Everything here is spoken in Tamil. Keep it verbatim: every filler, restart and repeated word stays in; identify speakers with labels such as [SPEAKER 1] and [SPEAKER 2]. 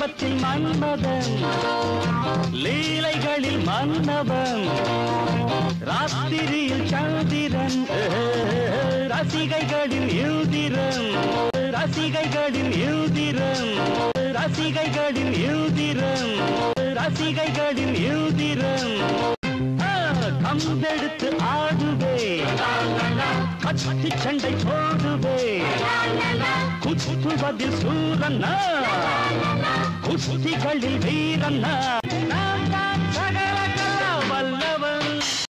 [SPEAKER 1] தீபத்தில் மன்மதன் லீலைகளில் மன்னவன் ராத்திரியில் சந்திரன் ரசிகைகளின் இந்திரன் ரசிகைகளின் இந்திரன் ரசிகைகளின் இந்திரன் ரசிகைகளின் இந்திரன் கம்பெடுத்து ஆடுவே கட்டி சண்டை போடுவே குத்துவதில் சூரன்னா குஸ்திகளில் வீரன்னா